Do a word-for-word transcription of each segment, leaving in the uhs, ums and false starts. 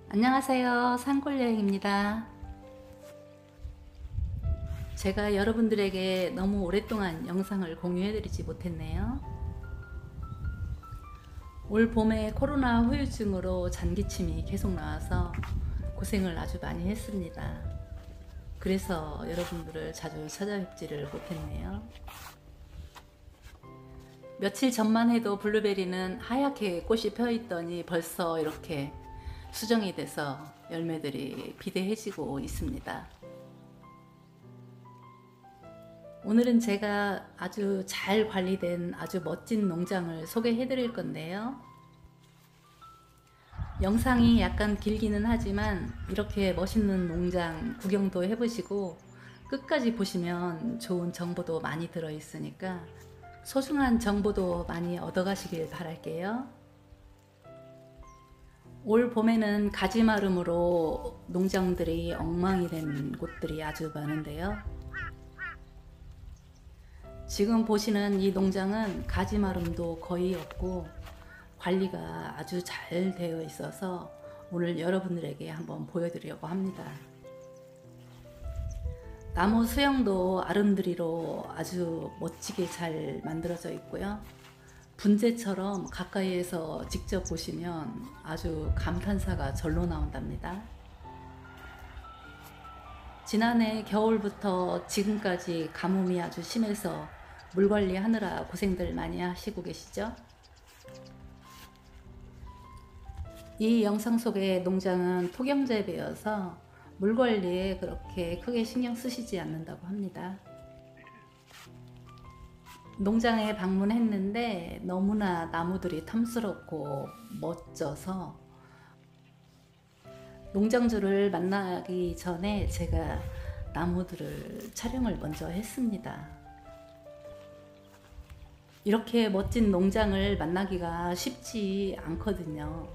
안녕하세요. 산골여행입니다. 제가 여러분들에게 너무 오랫동안 영상을 공유해드리지 못했네요. 올 봄에 코로나 후유증으로 잔기침이 계속 나와서 고생을 아주 많이 했습니다. 그래서 여러분들을 자주 찾아뵙지를 못했네요. 며칠 전만 해도 블루베리는 하얗게 꽃이 펴있더니 벌써 이렇게 수정이 돼서 열매들이 비대해지고 있습니다. 오늘은 제가 아주 잘 관리된 아주 멋진 농장을 소개해 드릴 건데요. 영상이 약간 길기는 하지만 이렇게 멋있는 농장 구경도 해보시고 끝까지 보시면 좋은 정보도 많이 들어있으니까 소중한 정보도 많이 얻어가시길 바랄게요. 올 봄에는 가지마름으로 농장들이 엉망이 된 곳들이 아주 많은데요. 지금 보시는 이 농장은 가지마름도 거의 없고 관리가 아주 잘 되어 있어서 오늘 여러분들에게 한번 보여드리려고 합니다. 나무 수영도 아름드리로 아주 멋지게 잘 만들어져 있고요. 분재처럼 가까이에서 직접 보시면 아주 감탄사가 절로 나온답니다. 지난해 겨울부터 지금까지 가뭄이 아주 심해서 물 관리하느라 고생들 많이 하시고 계시죠? 이 영상 속의 농장은 토경재배여서 물 관리에 그렇게 크게 신경 쓰시지 않는다고 합니다. 농장에 방문했는데 너무나 나무들이 탐스럽고 멋져서 농장주를 만나기 전에 제가 나무들을 촬영을 먼저 했습니다. 이렇게 멋진 농장을 만나기가 쉽지 않거든요.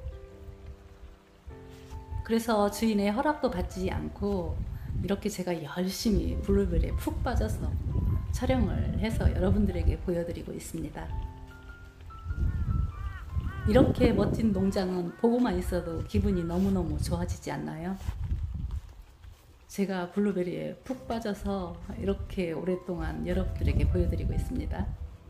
그래서 주인의 허락도 받지 않고 이렇게 제가 열심히 블루베리에 푹 빠져서 촬영을 해서 여러분들에게 보여드리고 있습니다. 이렇게 멋진 농장은 보고만 있어도 기분이 너무너무 좋아지지 않나요? 제가 블루베리에 푹 빠져서 이렇게 오랫동안 여러분들에게 보여드리고 있습니다.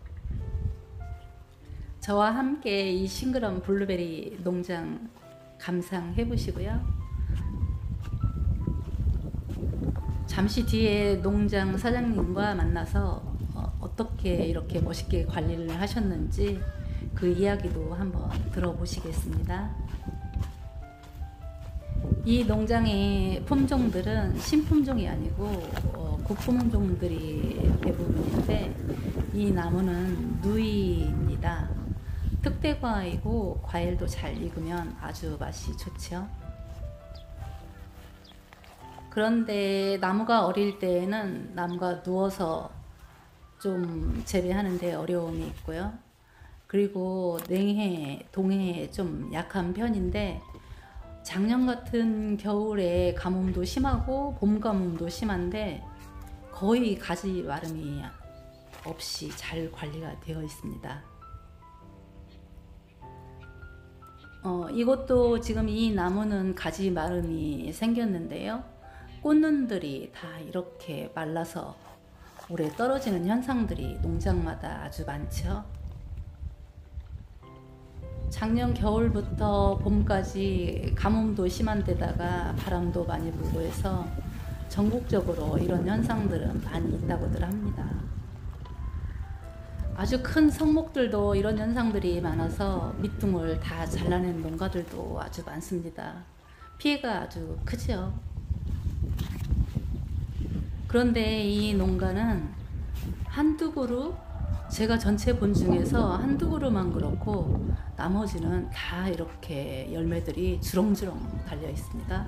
저와 함께 이 싱그러운 블루베리 농장 감상해 보시고요. 잠시 뒤에 농장 사장님과 만나서 어, 어떻게 이렇게 멋있게 관리를 하셨는지 그 이야기도 한번 들어보시겠습니다. 이 농장의 품종들은 신품종이 아니고 어, 고품종들이 대부분인데 이 나무는 누이입니다. 특대과이고 과일도 잘 익으면 아주 맛이 좋죠. 그런데 나무가 어릴 때에는 나무가 누워서 좀 재배하는데 어려움이 있고요. 그리고 냉해, 동해에 좀 약한 편인데 작년 같은 겨울에 가뭄도 심하고 봄 가뭄도 심한데 거의 가지 마름이 없이 잘 관리가 되어 있습니다. 어, 이것도 지금 이 나무는 가지 마름이 생겼는데요. 꽃눈들이 다 이렇게 말라서 올해 떨어지는 현상들이 농장마다 아주 많죠. 작년 겨울부터 봄까지 가뭄도 심한 데다가 바람도 많이 불고 해서 전국적으로 이런 현상들은 많이 있다고들 합니다. 아주 큰 성목들도 이런 현상들이 많아서 밑둥을 다 잘라낸 농가들도 아주 많습니다. 피해가 아주 크죠. 그런데 이 농가는 한두 그루, 제가 전체 본 중에서 한두 그루만 그렇고 나머지는 다 이렇게 열매들이 주렁주렁 달려 있습니다.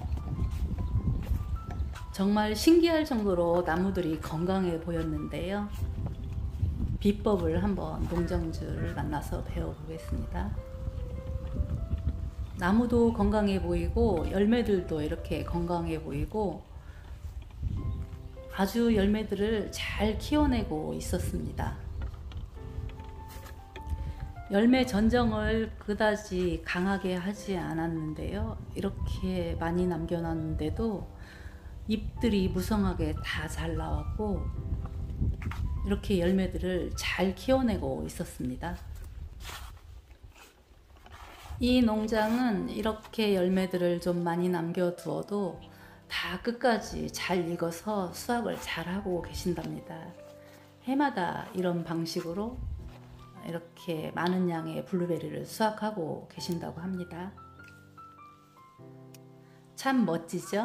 정말 신기할 정도로 나무들이 건강해 보였는데요. 비법을 한번 농장주를 만나서 배워보겠습니다. 나무도 건강해 보이고 열매들도 이렇게 건강해 보이고 아주 열매들을 잘 키워내고 있었습니다. 열매 전정을 그다지 강하게 하지 않았는데요. 이렇게 많이 남겨놨는데도 잎들이 무성하게 다 잘 나왔고 이렇게 열매들을 잘 키워내고 있었습니다. 이 농장은 이렇게 열매들을 좀 많이 남겨두어도 다 끝까지 잘 익어서 수확을 잘 하고 계신답니다. 해마다 이런 방식으로 이렇게 많은 양의 블루베리를 수확하고 계신다고 합니다. 참 멋지죠?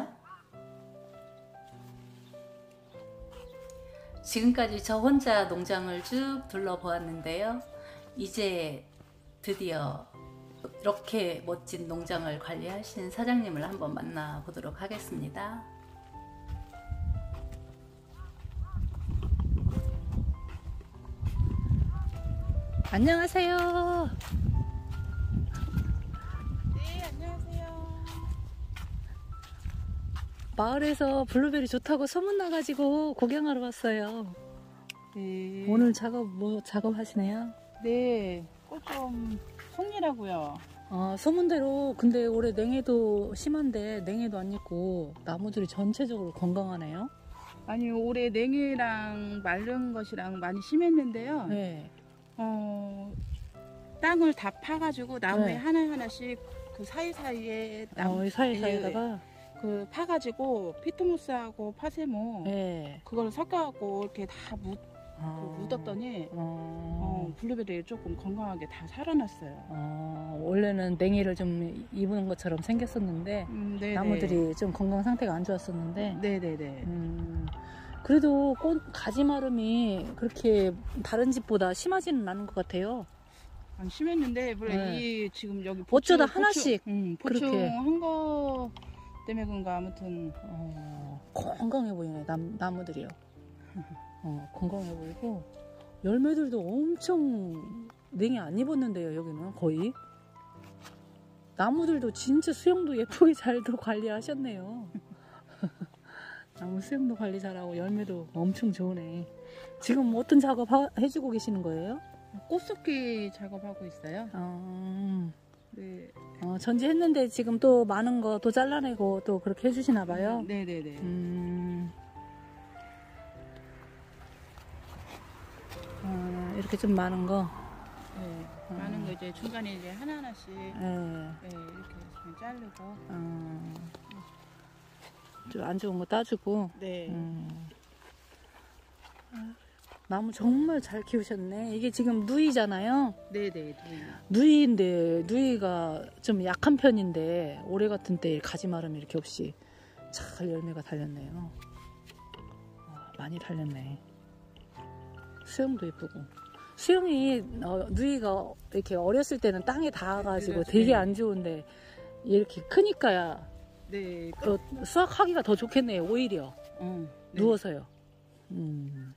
지금까지 저 혼자 농장을 쭉 둘러보았는데요. 이제 드디어 이렇게 멋진 농장을 관리하신 사장님을 한번 만나보도록 하겠습니다. 안녕하세요. 네, 안녕하세요. 마을에서 블루베리 좋다고 소문나가지고 구경하러 왔어요. 네. 오늘 작업 뭐 작업하시네요? 네, 꽃 좀 송이라고요. 아, 소문대로 근데 올해 냉해도 심한데 냉해도 안 있고 나무들이 전체적으로 건강하네요. 아니, 올해 냉해랑 마른 것이랑 많이 심했는데요. 네. 어, 땅을 다 파가지고 나무에 네. 하나하나씩 그 사이사이에 나무 어, 이 사이사이에다가 그 파가지고 피트모스하고 파세모 네. 그걸 섞어갖고 이렇게 다 묻, 아, 그 묻었더니 어, 어, 블루베리 조금 건강하게 다 살아났어요. 어, 원래는 냉해를 좀 입은 것처럼 생겼었는데 음, 네네. 나무들이 좀 건강 상태가 안 좋았었는데 네네네. 음, 그래도 꽃 가지 마름이 그렇게 다른 집보다 심하지는 않은 것 같아요. 안 심했는데 원래 네. 이 지금 여기 어쩌다 보충- 하나씩 음, 그렇게. 보충한 거 때문에 그런가 아무튼 어, 건강해 보이네 남, 나무들이요. 어, 건강해 보이고 열매들도 엄청 냉해 안 입었는데요. 여기는 거의 나무들도 진짜 수영도 예쁘게 잘도 관리하셨네요. 나무 수영도 관리 잘하고 열매도 엄청 좋으네. 지금 어떤 작업 하, 해주고 계시는 거예요? 꽃속기 작업하고 있어요. 어, 네, 어, 전지했는데 지금 또 많은 거 또 잘라내고 또 그렇게 해주시나 봐요. 네네네. 음, 어, 이렇게 좀 많은 거. 네, 많은 거 이제 중간에 이제 하나 하나씩 네, 예. 이렇게 좀 자르고 어, 좀 안 좋은 거 따주고. 네, 음. 나무 정말 잘 키우셨네. 이게 지금 누이잖아요. 네네. 네. 누이인데 누이가 좀 약한 편인데 올해 같은 때 가지마름이 이렇게 없이 잘 열매가 달렸네요. 와, 많이 달렸네. 수영도 예쁘고. 수영이 어, 누이가 이렇게 어렸을 때는 땅에 닿아가지고 그렇죠. 되게 네. 안 좋은데 이렇게 크니까 네. 또 수확하기가 더 좋겠네요. 오히려 어, 네. 누워서요. 음.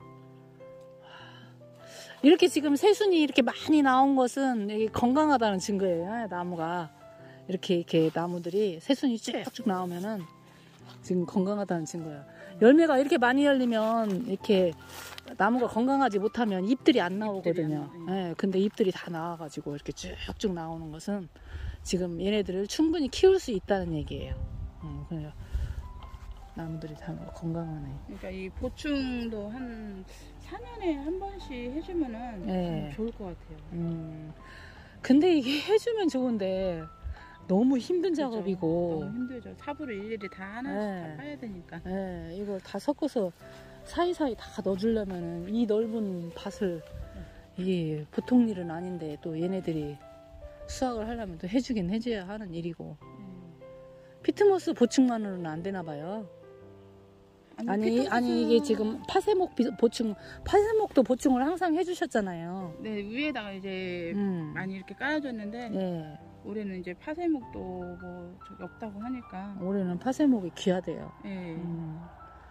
이렇게 지금 새순이 이렇게 많이 나온 것은 이게 건강하다는 증거예요. 나무가 이렇게 이렇게 나무들이 새순이 쭉쭉 나오면은 지금 건강하다는 증거예요. 열매가 이렇게 많이 열리면 이렇게 나무가 건강하지 못하면 잎들이 안 나오거든요. 안 나와요. 예, 근데 잎들이 다 나와가지고 이렇게 쭉쭉 나오는 것은 지금 얘네들을 충분히 키울 수 있다는 얘기예요. 음, 그래요. 나무들이 다 건강하네. 그러니까 이 보충도 한 사 년에 한 번씩 해주면은 네. 좀 좋을 것 같아요. 음, 근데 이게 해주면 좋은데 너무 힘든 그죠? 작업이고, 너무 힘들죠. 삽으로 일일이 다 하나씩 네. 다 파야 되니까. 예, 이걸 다 섞어서 사이사이 다 넣어주려면은 이 넓은 밭을 이게 보통 일은 아닌데 또 얘네들이 수확을 하려면 또 해주긴 해줘야 하는 일이고. 음. 피트모스 보충만으로는 안 되나 봐요. 아니, 피트모스- 아니 이게 지금 파세목 비- 보충, 파세목도 보충을 항상 해주셨잖아요. 네, 위에다가 이제 음. 많이 이렇게 깔아줬는데 예, 올해는 이제 파쇄목도 뭐 저기 없다고 하니까 올해는 파세목이 귀하대요. 예. 음.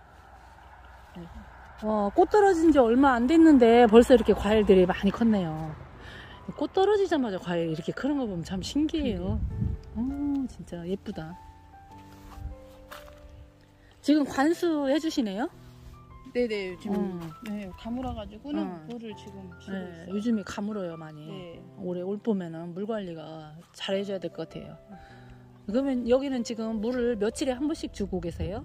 어, 꽃 떨어진 지 얼마 안 됐는데 벌써 이렇게 과일들이 많이 컸네요. 꽃 떨어지자마자 과일 이렇게 크는 거 보면 참 신기해요. 어, 진짜 예쁘다. 지금 관수 해주시네요? 네네 지금 음. 네, 가물어가지고는 음. 물을 지금 주고 네, 있어요. 요즘에 가물어요 많이. 네. 올해 올 봄에는 물 관리가 잘 해줘야 될 것 같아요. 그러면 여기는 지금 물을 며칠에 한 번씩 주고 계세요?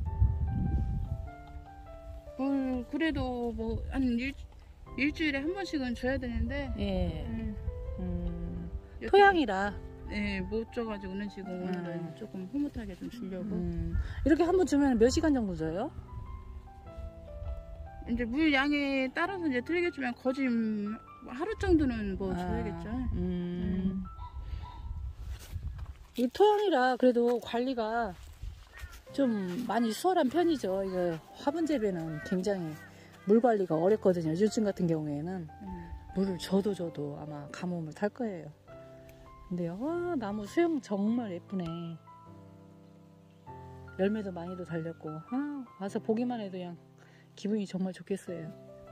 물 그래도 뭐 한 일, 일주일에 한 번씩은 줘야 되는데 예. 음, 음, 여기- 토양이라. 네, 못 줘가지고는 지금 오늘은 음. 조금 흐뭇하게 좀 주려고. 음, 이렇게 한 번 주면 몇 시간 정도 줘요? 이제 물 양에 따라서 이제 틀리겠지만 거의 하루 정도는 뭐 아, 줘야겠죠. 음. 이 토양이라 그래도 관리가 좀 많이 수월한 편이죠. 이거 화분 재배는 굉장히 물 관리가 어렵거든요. 요즘 같은 경우에는 음. 물을 줘도 줘도 아마 가뭄을 탈 거예요. 근데 와, 나무 수영 정말 예쁘네. 열매도 많이도 달렸고, 아, 와서 보기만 해도 그냥 기분이 정말 좋겠어요.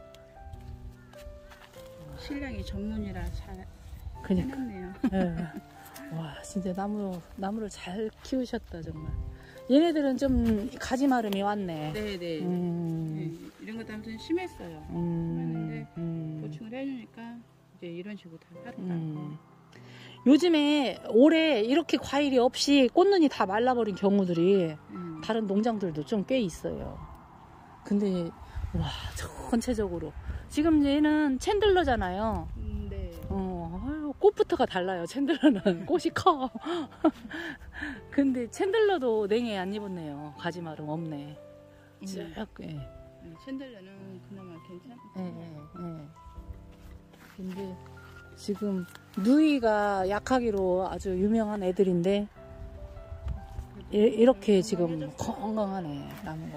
신랑이 전문이라 잘 그니까. 해놨네요. 예. 와, 진짜 나무, 나무를 잘 키우셨다, 정말. 얘네들은 좀 가지 마름이 왔네. 네네. 음, 네, 이런 것도 아무튼 심했어요. 음, 심했는데 음, 보충을 해주니까 이제 이런 식으로 다 하더라고요. 음. 요즘에 올해 이렇게 과일이 없이 꽃눈이 다 말라버린 경우들이 음. 다른 농장들도 좀 꽤 있어요. 근데 와, 전체적으로 지금 얘는 챈들러잖아요. 음, 네. 어, 아유, 꽃부터가 달라요. 챈들러는 꽃이 커. 근데 챈들러도 냉해 안 입었네요. 가지마름 없네. 음. 쭉, 예. 네, 챈들러는 그나마 괜찮. 예, 예, 예. 근데 지금 누이가 약하기로 아주 유명한 애들인데 이, 이렇게 지금 건강하네, 나무가.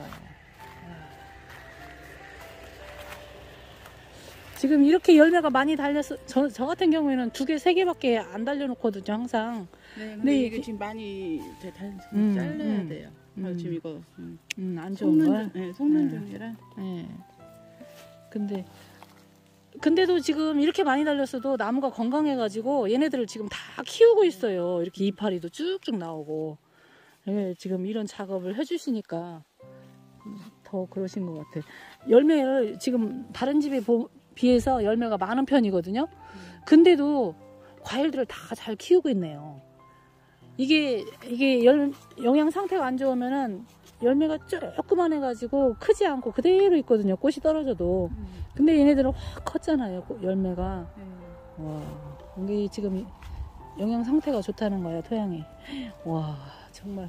지금 이렇게 열매가 많이 달렸어. 저, 저 같은 경우에는 두 개, 세 개밖에 안 달려놓거든요, 항상. 네, 근데 네, 이게 이- 지금 많이 이제 다 음, 잘라야 음, 돼요. 음. 아, 지금 이거 음. 음, 안 좋은 속는 거야. 중, 네, 속는 네. 중이라. 예. 근데, 근데도 지금 이렇게 많이 달렸어도 나무가 건강해가지고 얘네들을 지금 다 키우고 있어요. 이렇게 이파리도 쭉쭉 나오고. 예, 지금 이런 작업을 해주시니까 더 그러신 것 같아. 열매를 지금 다른 집에 보- 비해서 열매가 많은 편이거든요. 근데도 과일들을 다 잘 키우고 있네요. 이게, 이게 열, 영양 상태가 안 좋으면은 열매가 조그만 해가지고 크지 않고 그대로 있거든요. 꽃이 떨어져도. 음. 근데 얘네들은 확 컸잖아요. 꽃- 열매가. 네. 와, 이게 지금 영양 상태가 좋다는 거야, 토양이. 와, 정말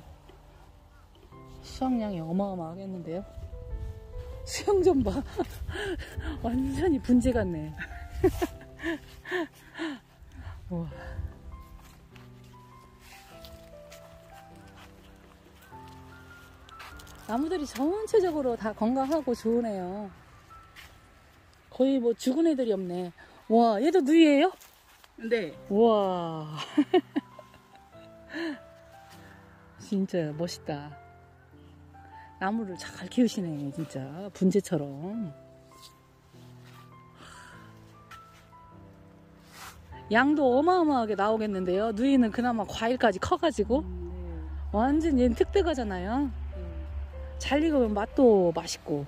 수확량이 어마어마하겠는데요. 수영 좀 봐. 완전히 분재 같네. 와. 나무들이 전체적으로 다 건강하고 좋으네요. 거의 뭐 죽은 애들이 없네. 와, 얘도 누이예요? 네. 우와. 진짜 멋있다. 나무를 잘 키우시네, 진짜. 분재처럼. 양도 어마어마하게 나오겠는데요. 누이는 그나마 과일까지 커가지고. 음, 완전 얘는 특대가잖아요. 네. 네. 잘 익으면 맛도 맛있고.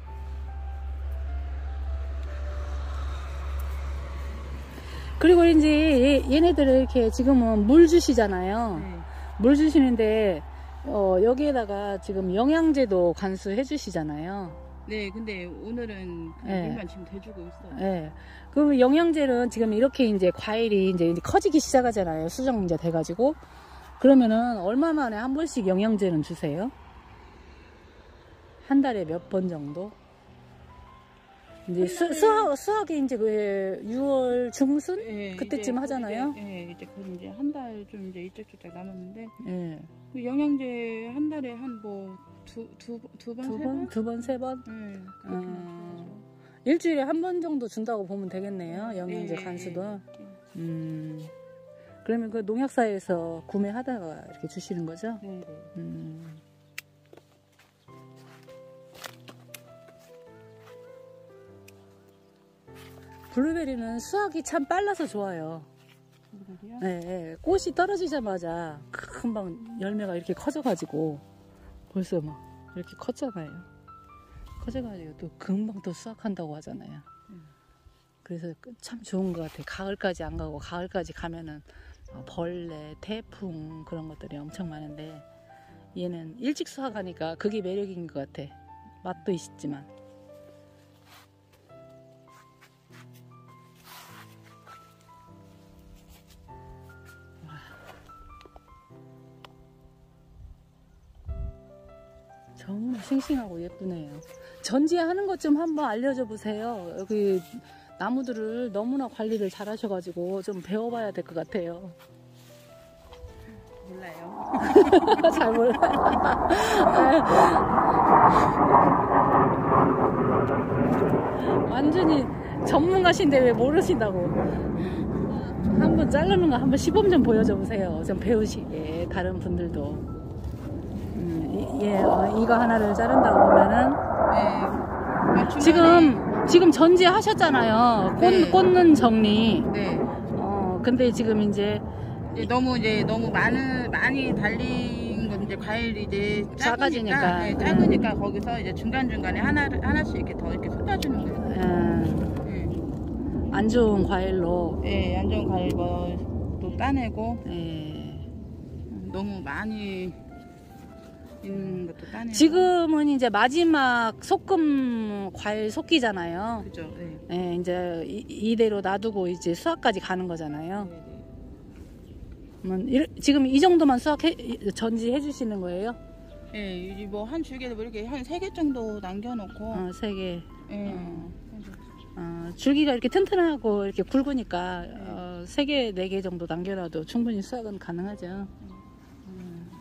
그리고 이제 얘, 얘네들을 이렇게 지금은 물 주시잖아요. 네. 물 주시는데 어, 여기에다가 지금 영양제도 관수해 주시잖아요. 네, 근데 오늘은 그 네. 물만 지금 대주고 있어요. 예. 그럼 영양제는 지금 이렇게 이제 과일이 이제 커지기 시작하잖아요. 수정 이제 돼가지고. 그러면은 얼마 만에 한 번씩 영양제는 주세요? 한 달에 몇 번 정도? 이제 수, 수학, 수학이 이제 그 유월 중순? 네, 그때쯤 이제 하잖아요? 이제, 네, 이제 거의 이제 한 달 좀 이제 일찍일찍 남았는데 예. 그 영양제 한 달에 한 뭐 두 두 두 번 두 세 번? 번? 두 번, 세 번? 네, 그렇게 음. 주죠. 일주일에 한 번 정도 준다고 보면 되겠네요. 영양제 네, 간수도. 네. 음. 그러면 그 농약사에서 구매하다가 이렇게 주시는 거죠? 네, 네. 음. 블루베리는 수확이 참 빨라서 좋아요. 그러게요. 네, 네. 꽃이 떨어지자마자 금방 열매가 이렇게 커져가지고 벌써 막 이렇게 컸잖아요. 커져가지고 또 금방 또 수확한다고 하잖아요. 음. 그래서 참 좋은 것 같아. 가을까지 안 가고 가을까지 가면은 벌레, 태풍 그런 것들이 엄청 많은데 얘는 일찍 수확하니까 그게 매력인 것 같아. 맛도 있지만. 정말 싱싱하고 예쁘네요. 전지하는 것 좀 한번 알려줘 보세요. 여기 나무들을 너무나 관리를 잘 하셔가지고 좀 배워봐야 될 것 같아요. 몰라요. 잘 몰라요. 완전히 전문가신데 왜 모르신다고. 한번 자르는 거 한번 시범 좀 보여줘 보세요. 좀 배우시게 다른 분들도. 음, 예, 어, 이거 하나를 자른다고 보면은 네. 아, 중간에- 지금 지금 전지 하셨잖아요. 꽃, 네. 꽂는 정리. 네. 어, 근데 지금 이제 이제 너무 이제 너무 많은 많이 달린 건 이제 과일이 이제 작아지니까. 작으니까, 네, 작으니까 거기서 이제 중간 중간에 하나를 하나씩 이렇게 더 이렇게 쏟아주는 거예요. 음, 네. 안 좋은 과일로. 네, 안 좋은 과일 뭐또 따내고 예. 너무 많이 있는 것도 따내고. 지금은 이제 마지막 소금 과일 쏟기잖아요. 그죠. 네. 예, 이제 이, 이대로 놔두고 이제 수확까지 가는 거잖아요. 네, 네. 그러면 이- 지금 이 정도만 수확 해, 전지 해주시는 거예요? 예, 뭐한 줄기에 뭐 이렇게 한 세 개 정도 남겨놓고. 어, 세 개. 예. 어. 그래서 어, 줄기가 이렇게 튼튼하고 이렇게 굵으니까 어, 세 개, 네 개 정도 남겨놔도 충분히 수확은 가능하죠. 음.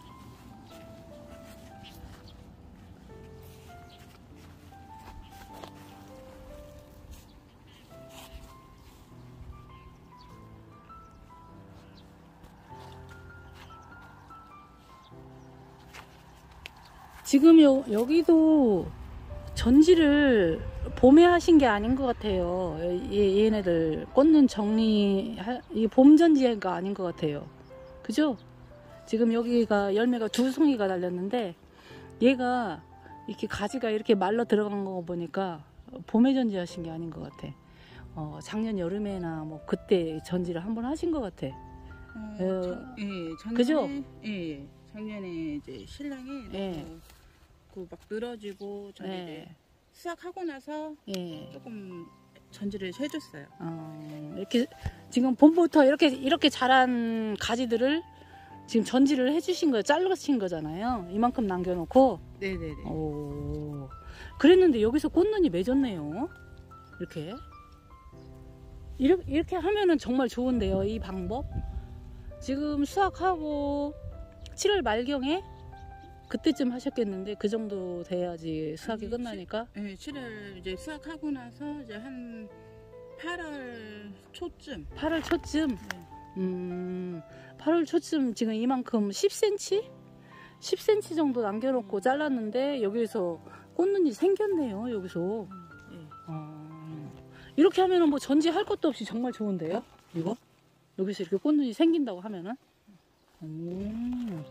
지금 요, 여기도 전지를 봄에 하신 게 아닌 것 같아요. 얘, 얘네들 꽂는 정리, 이 봄 전지가 아닌 것 같아요. 그죠? 지금 여기가 열매가 두 송이가 달렸는데 얘가 이렇게 가지가 이렇게 말라 들어간 거 보니까 봄에 전지 하신 게 아닌 것 같아. 어, 작년 여름에나 뭐 그때 전지를 한번 하신 것 같아. 어, 어, 작- 예, 작년에, 그죠? 예, 예. 작년에 이제 신랑이 예. 그 막 늘어지고 저는 예. 이제 수확하고 나서 예. 조금 전지를 해줬어요. 어, 이렇게 지금 봄부터 이렇게 이렇게 자란 가지들을 지금 전지를 해주신 거예요. 자르신 거잖아요. 이만큼 남겨놓고. 네네네. 오, 그랬는데 여기서 꽃눈이 맺었네요. 이렇게 이렇게, 이렇게 하면은 정말 좋은데요. 이 방법. 지금 수확하고 칠월 말경에 그때쯤 하셨겠는데 그 정도 돼야지 수확이 아니, 끝나니까. 네, 칠월 이제 수확하고 나서 이제 한 팔월 초쯤. 팔월 초쯤. 네. 음, 팔월 초쯤 지금 이만큼 십 센티미터? 십 센티미터 정도 남겨놓고 잘랐는데 여기서 꽃눈이 생겼네요. 여기서. 예. 어, 이렇게 하면은 뭐 전지할 것도 없이 정말 좋은데요? 이거? 여기서 이렇게 꽃눈이 생긴다고 하면은? 음.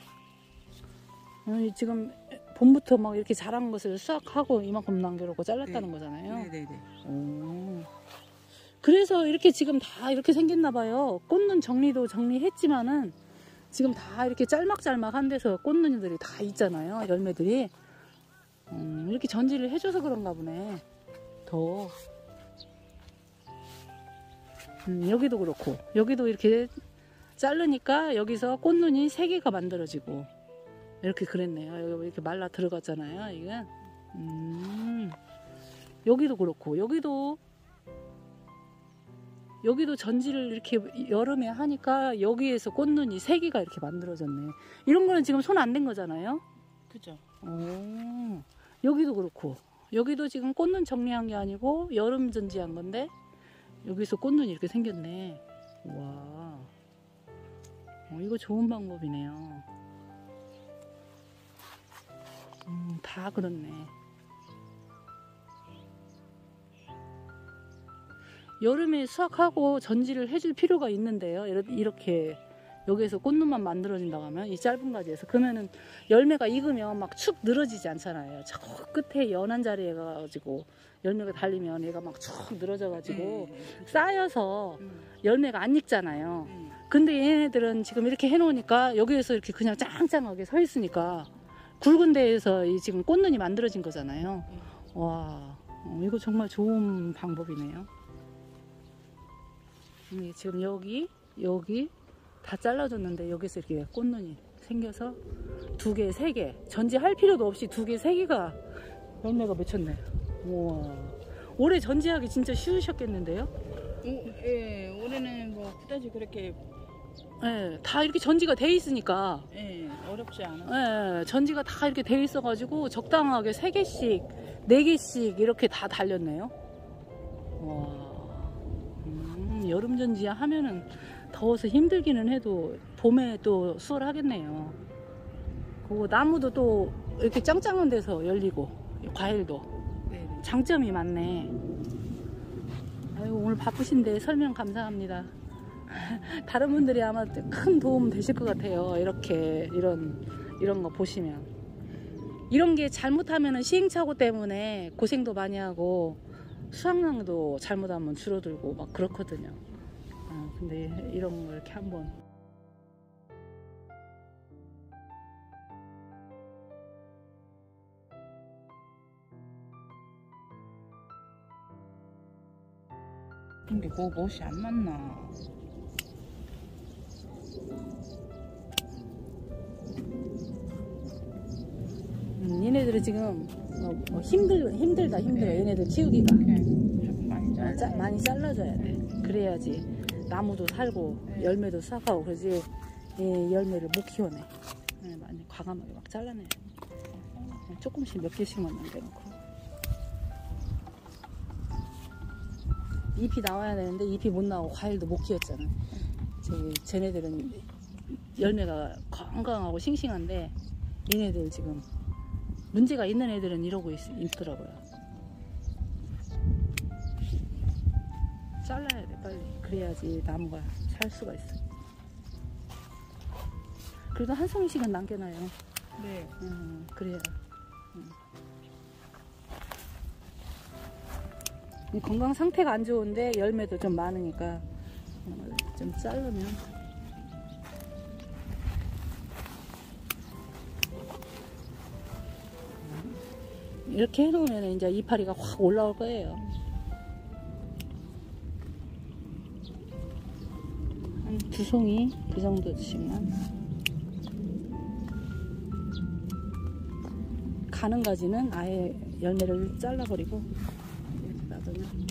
어, 지금 봄부터 막 이렇게 자란 것을 수확하고 이만큼 남겨놓고 잘랐다는 네. 거잖아요. 네네네. 오. 그래서 이렇게 지금 다 이렇게 생겼나 봐요. 꽃눈 정리도 정리했지만은 지금 다 이렇게 짤막짤막한 데서 꽃눈이들이 다 있잖아요. 열매들이. 음, 이렇게 전지를 해줘서 그런가 보네. 더. 음, 여기도 그렇고 여기도 이렇게 자르니까 여기서 꽃눈이 세 개가 만들어지고 이렇게 그랬네요. 여기 이렇게 말라 들어갔잖아요. 이게. 음, 여기도 그렇고 여기도 여기도 전지를 이렇게 여름에 하니까 여기에서 꽃눈이 세 개가 이렇게 만들어졌네. 이런 거는 지금 손 안 댄 거잖아요. 그죠. 오, 여기도 그렇고 여기도 지금 꽃눈 정리한 게 아니고 여름 전지한 건데 여기서 꽃눈이 이렇게 생겼네. 와, 어, 이거 좋은 방법이네요. 음, 다 그렇네. 여름에 수확하고 전지를 해줄 필요가 있는데요. 이렇게 여기에서 꽃눈만 만들어진다고 하면 이 짧은 가지에서 그러면은 열매가 익으면 막 축 늘어지지 않잖아요. 저 끝에 연한 자리에 가가지고 열매가 달리면 얘가 막 축 늘어져가지고 네, 그죠. 쌓여서 음, 열매가 안 익잖아요. 음. 근데 얘네들은 지금 이렇게 해놓으니까 여기에서 이렇게 그냥 짱짱하게 서 있으니까 굵은 데에서 이 지금 꽃눈이 만들어진 거잖아요. 와, 어, 이거 정말 좋은 방법이네요. 음, 지금 여기 여기 다 잘라줬는데 여기서 이렇게 꽃눈이 생겨서 두 개, 세 개 전지할 필요도 없이 두 개, 세 개가 열매가 맺혔네. 우와, 올해 전지하기 진짜 쉬우셨겠는데요? 오, 예, 올해는 뭐 그다지 그렇게 네, 다 이렇게 전지가 돼 있으니까 예, 어렵지 않아. 네, 전지가 다 이렇게 돼 있어가지고 적당하게 세 개씩, 네 개씩 이렇게 다 달렸네요. 와, 음, 여름 전지 하면은 더워서 힘들기는 해도 봄에 또 수월하겠네요. 그리고 나무도 또 이렇게 짱짱한 데서 열리고 과일도 네, 장점이 많네. 아유, 오늘 바쁘신데 설명 감사합니다. 다른 분들이 아마 큰 도움 되실 것 같아요. 이렇게 이런 이런 거 보시면 이런 게 잘못하면은 시행착오 때문에 고생도 많이 하고 수확량도 잘못하면 줄어들고 막 그렇거든요. 어, 근데 이런 거 이렇게 한번 근데 그거 멋이 안 맞나? 음, 얘네들은 지금 뭐, 뭐 힘들 힘들다 힘들어. 네. 얘네들 키우기가 좀 많이 아, 잘라. 짜, 많이 잘라줘야 돼. 그래야지 나무도 살고 열매도 싹하고 그러지. 예, 열매를 못 키워내. 예, 많이 과감하게 막 잘라내. 예, 조금씩 몇 개씩만 남겨놓고. 잎이 나와야 되는데 잎이 못 나오고 과일도 못 키웠잖아. 저기 쟤네들은 열매가 건강하고 싱싱한데 얘네들 지금 문제가 있는 애들은 이러고 있, 있더라고요. 잘라야 돼 빨리. 그래야지 나무가 살 수가 있어. 그래도 한 송이씩은 남겨놔요. 네. 음, 그래야. 음. 이 건강 상태가 안 좋은데 열매도 좀 많으니까 어, 좀 자르면. 이렇게 해놓으면 이제 이파리가 확 올라올 거예요. 한 두 송이 그 정도씩만. 가는 가지는 아예 열매를 잘라버리고 이렇게 놔두면.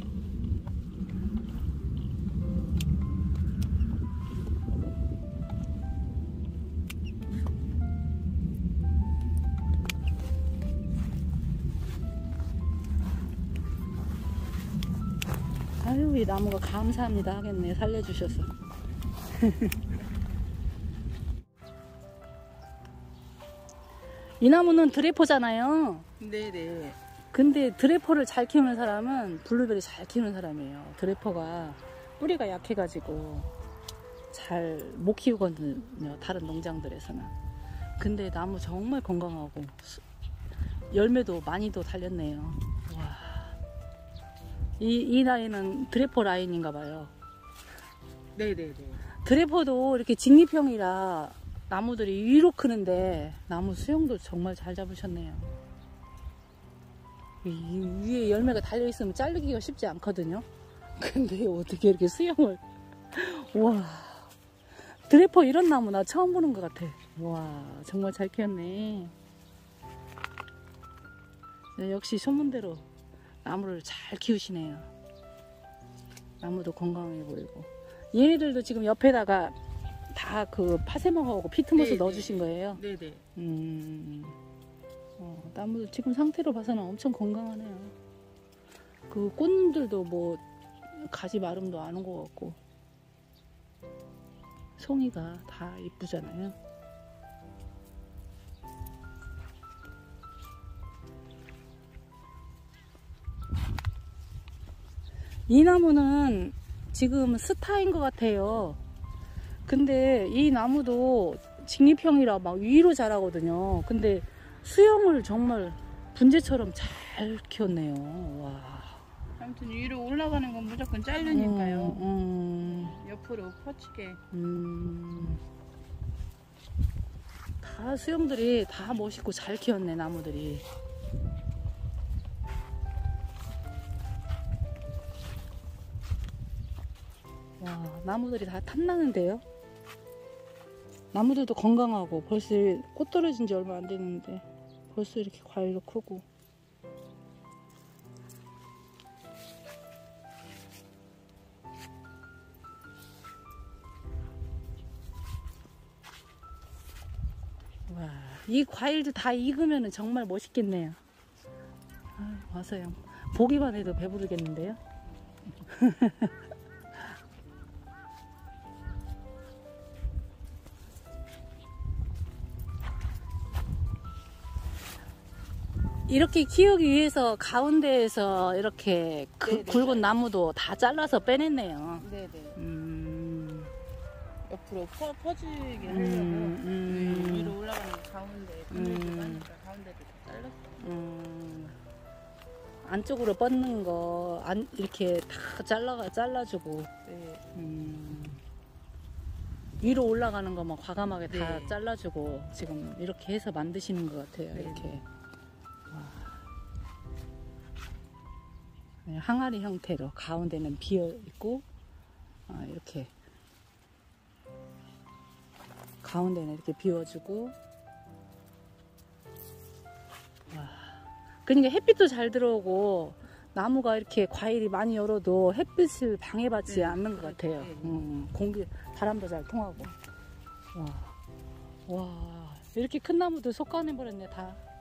아유, 이 나무가 감사합니다 하겠네. 살려주셔서. 이 나무는 드래퍼잖아요. 네네. 근데 드래퍼를 잘 키우는 사람은 블루베리 잘 키우는 사람이에요. 드래퍼가 뿌리가 약해가지고 잘 못 키우거든요. 다른 농장들에서는. 근데 나무 정말 건강하고 수, 열매도 많이도 달렸네요. 와, 이, 이 나이는 드래퍼 라인인가 봐요. 네네네. 드래퍼도 이렇게 직립형이라 나무들이 위로 크는데 나무 수영도 정말 잘 잡으셨네요. 이 위에 열매가 달려있으면 자르기가 쉽지 않거든요. 근데 어떻게 이렇게 수영을. 와, 드래퍼 이런 나무 나 처음 보는 것 같아. 와, 정말 잘 키웠네. 네, 역시 소문대로 나무를 잘 키우시네요. 나무도 건강해 보이고. 얘네들도 지금 옆에다가 다 그 파세먹하고 피트모스 네, 넣어주신 네. 거예요. 네네. 음, 어, 나무도 지금 상태로 봐서는 엄청 건강하네요. 그 꽃들도 뭐 가지 마름도 안 온 것 같고 송이가 다 이쁘잖아요. 이 나무는 지금 스타인 것 같아요. 근데 이 나무도 직립형이라 막 위로 자라거든요. 근데 수영을 정말 분재처럼 잘 키웠네요. 와. 아무튼 위로 올라가는 건 무조건 자르니까요. 음, 옆으로 퍼치게. 음. 다 수영들이 다 멋있고 잘 키웠네, 나무들이. 와, 나무들이 다 탐나는데요? 나무들도 건강하고 벌써 꽃 떨어진 지 얼마 안 됐는데 벌써 이렇게 과일도 크고. 와, 이 과일도 다 익으면 정말 멋있겠네요. 아, 와서요. 보기만 해도 배부르겠는데요? 이렇게 키우기 위해서 가운데에서 이렇게 그 네네. 굵은 나무도 다 잘라서 빼냈네요. 네네. 음, 옆으로 퍼, 퍼지게 하려고 음, 음. 위로 올라가는 가운데 그늘도 음. 하니까 가운데도 다 잘랐어요. 음, 안쪽으로 뻗는 거 안, 이렇게 다 잘라, 잘라주고, 네. 음, 위로 올라가는 거만 과감하게 다 네. 잘라주고 지금 이렇게 해서 만드시는 것 같아요. 네. 이렇게. 와. 네, 항아리 형태로 가운데는 비어 있고, 아, 이렇게 가운데는 이렇게 비워주고. 와. 그러니까 햇빛도 잘 들어오고 나무가 이렇게 과일이 많이 열어도 햇빛을 방해받지 네. 않는 것 같아요. 네. 음, 공기 바람도 잘 통하고. 와, 와, 이렇게 큰 나무도 솎아내 버렸네 다.